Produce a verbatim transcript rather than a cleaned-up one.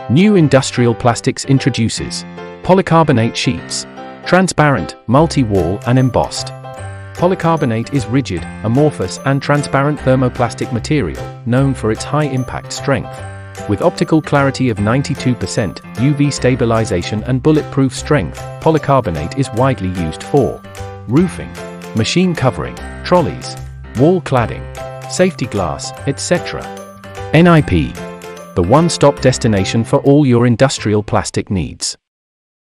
New Industrial Plastics introduces polycarbonate sheets. Transparent, multi-wall and embossed. Polycarbonate is rigid, amorphous and transparent thermoplastic material, known for its high impact strength. With optical clarity of ninety-two percent, U V stabilization and bulletproof strength, polycarbonate is widely used for roofing, machine covering, trolleys, wall cladding, safety glass, et cetera. N I P, the one-stop destination for all your industrial plastic needs.